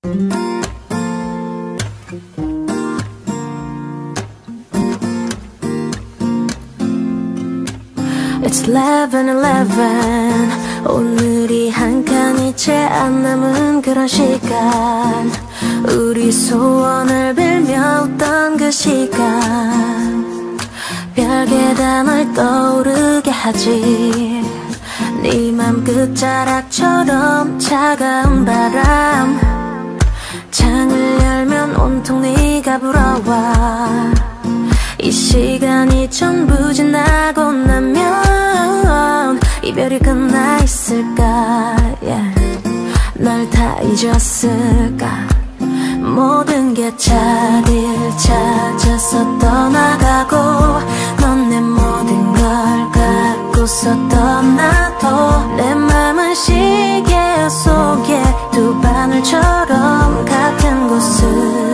It's 11:11 오늘이 한 칸이 채 안 남은 그런 시간 우리 소원을 빌며 웃던 그 시간 별게 다 널 떠오르게 하지 네 맘 끝자락처럼 차가운 바람 창을 열면 온통 네가 불어와 이 시간이 전부 지나고 나면 이별이 끝나 있을까 yeah. 널 다 잊었을까 모든 게 자리를 찾아서 떠나가고 넌 내 모든 걸 갖고서 떠나도 내 맘은 시계 속에 두 바늘처럼 같은 곳을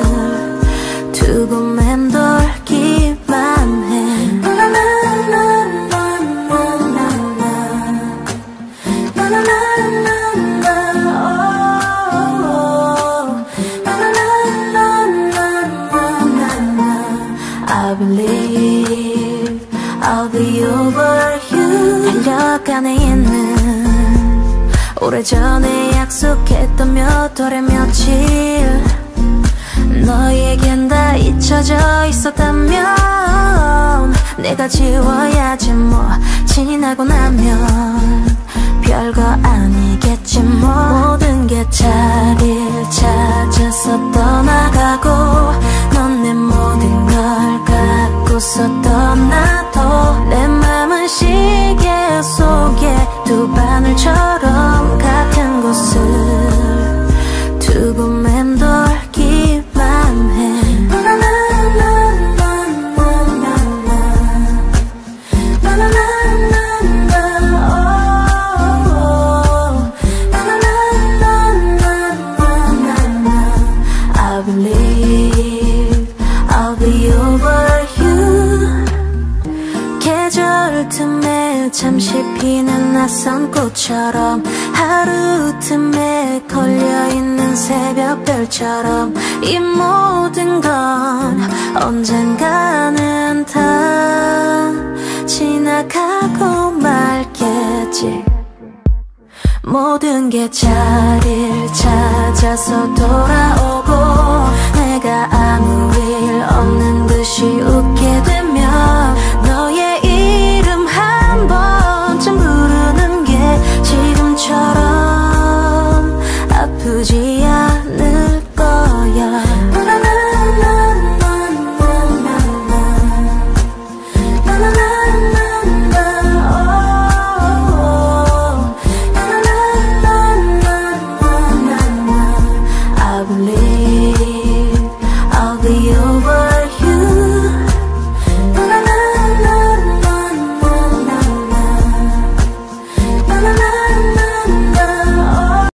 두고 맴돌기만 해 I believe I'll be over you 달력 안에 있는 오래전에 약속했던 몇 월의 며칠 너에겐 다 잊혀져 있었다면 내가 지워야지 뭐 지나고 나면 별거 아니겠지 뭐 모든 게 자리를 찾아서 떠나가고 넌 내 모든 걸 갖고서 떠나도 내 맘은 시계 속에 두 바늘처럼 같은 곳을 두고 맴돌기만 해 I believe I'll be over you 계절 틈에 잠시 피는 낯선 꽃처럼 하루 틈에 걸려있는 새벽별처럼 이 모든 건 언젠가는 다 지나가고 말겠지 모든 게 자리를 찾아서 돌아